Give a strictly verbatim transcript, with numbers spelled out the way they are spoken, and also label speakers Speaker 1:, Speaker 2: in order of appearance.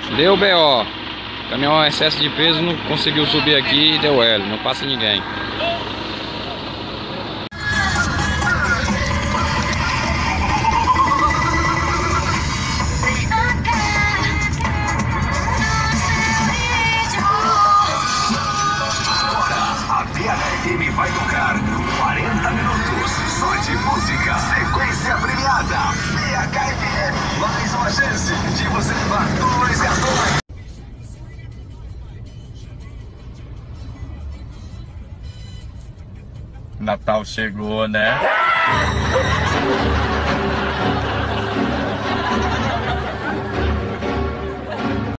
Speaker 1: Deu B O. Caminhão excesso de peso, não conseguiu subir aqui e deu L. Não passa ninguém.
Speaker 2: F M vai tocar quarenta minutos só de música. Sequência premiada. B H F M, mais uma chance de você levar dois cartões.
Speaker 3: Natal chegou, né?